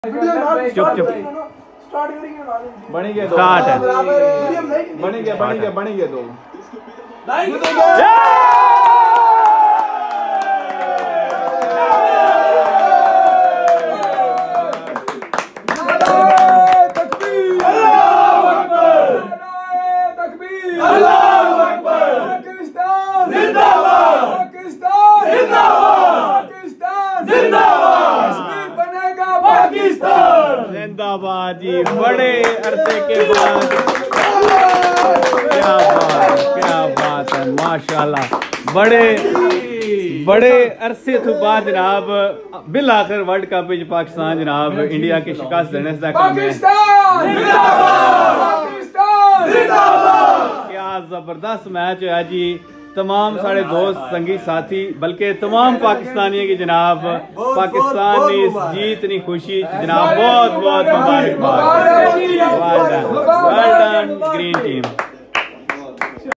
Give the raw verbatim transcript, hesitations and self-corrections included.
चुप चुप बनी गए स्टार्ट है बनी गए बनी गए बनी गए दो जिंदाबाद जी। बड़े अरसे के बाद क्या बात क्या बात है माशाल्लाह। बड़े बड़े अरसे तो बाद जनाब बिल आखिर वर्ल्ड कप में पाकिस्तान जनाब इंडिया की शिकस्त देने से क्या जबरदस्त मैच है जी। तमाम सारे दोस्त संगी साथी बल्कि तमाम पाकिस्तानियों की जनाब पाकिस्तान ने इस जीत की खुशी जनाब बहुत बहुत मुबारकबाद। Well done green team.